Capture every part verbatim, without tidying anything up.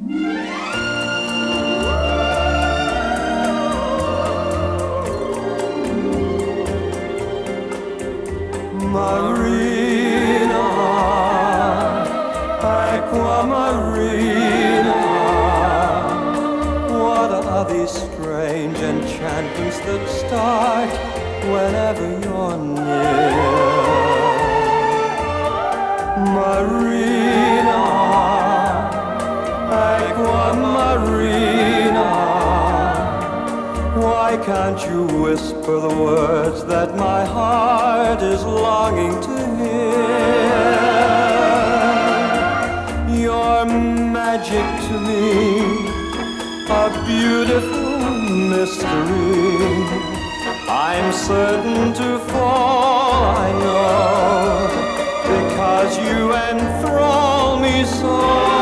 Marina, Aqua Marina, what are these strange enchantments that start whenever you're near? Marina, Aqua Marina, why can't you whisper the words that my heart is longing to hear? You're magic to me, a beautiful mystery. I'm certain to fall, I know, because you enthrall me so.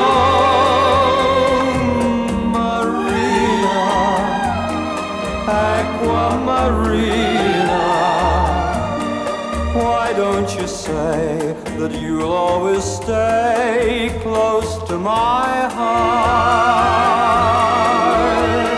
Aqua Marina, why don't you say that you'll always stay close to my heart?